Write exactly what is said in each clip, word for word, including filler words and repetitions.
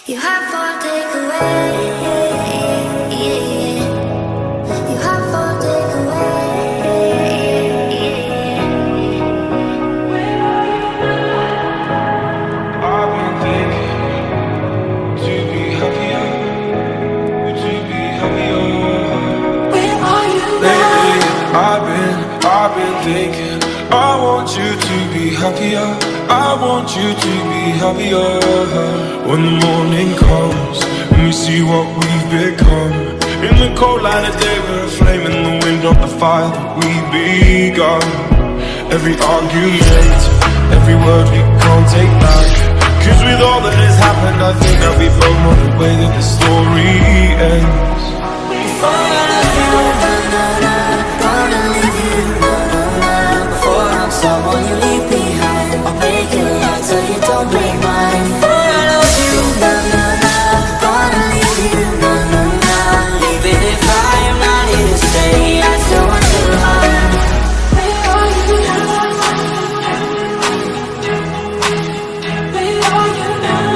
You have for takeaway. You have for takeaway. I've been thinking to be happier, to be happier. Where are you now? Lately, I've been, I've been thinking. I want you to be happier. I want you to be happier. When the morning comes and we see what we've become, in the cold light of day we're a flame in the wind of the fire that we've begun. Every argument, every word we can't take back, cause with all that has happened I think that we both know the way that the story ends. Before I love you, no, no, no, gonna leave you, no, no, no. Before I'm someone you leave behind, I'll make it right so you don't break mine. Before I love you, no, no, no, gonna leave you, no, no, no. Even if I am not here to stay, I still want you home. Where are you now? Where are you now?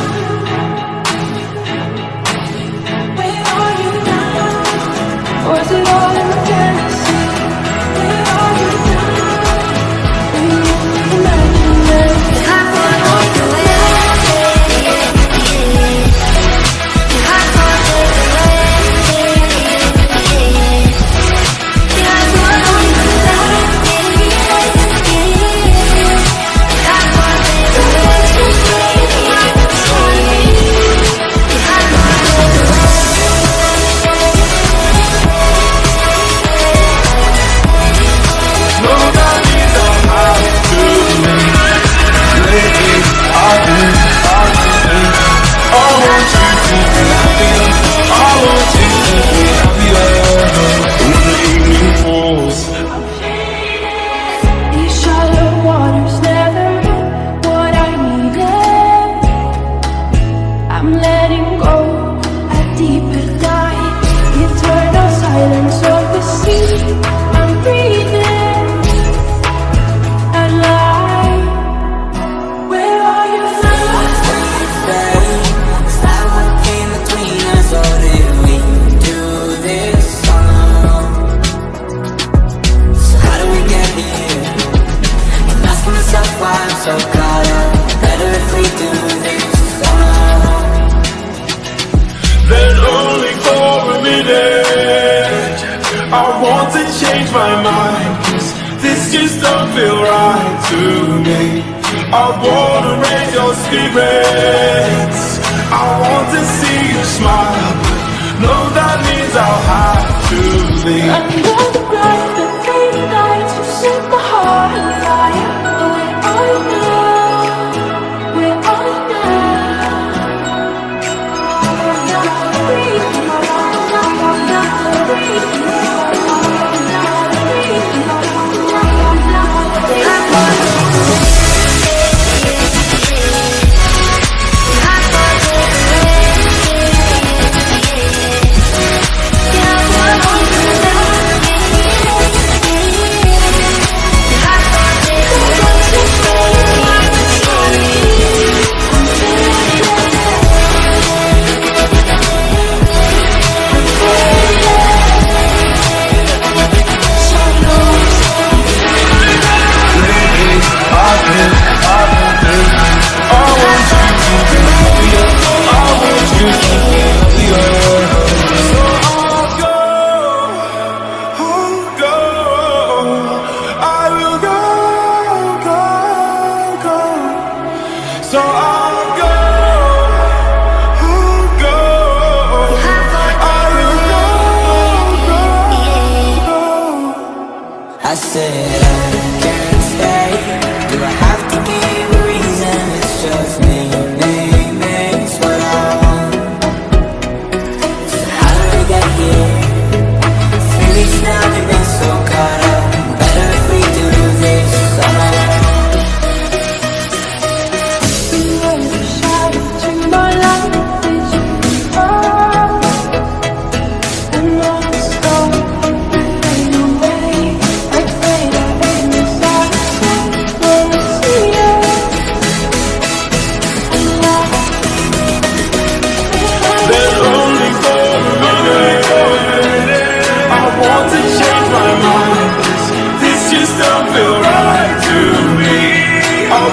Where are you now? Was it all in the fantasy? Where are you now? When you imagine it, you have to take away. You have to take away. You have to these shallow waters never been what I needed. I'm letting go a deeper dive, eternal silence of the sea. I'm breathing alive. Where are you now? Is that what came between us, or did we do this song? So how do we get here? I'm asking myself why I'm so caught up. Better if we do this song. Then only for a minute I want to change my mind, cause this just don't feel right to me. I wanna raise your spirits, I want to see you smile, but no, that means I'll have to leave. Under the bright, the fading lights, you set my heart alight. Where are you now? Where are you I said I can't stay. Do I have to give a reason? It's just me, me, me. It's what I want. So how did we get here? Three weeks now, we've been so caught up. Better if we do this alone. You were the shadow to my life. Did you fall? And all the stars fade away like fade away.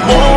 more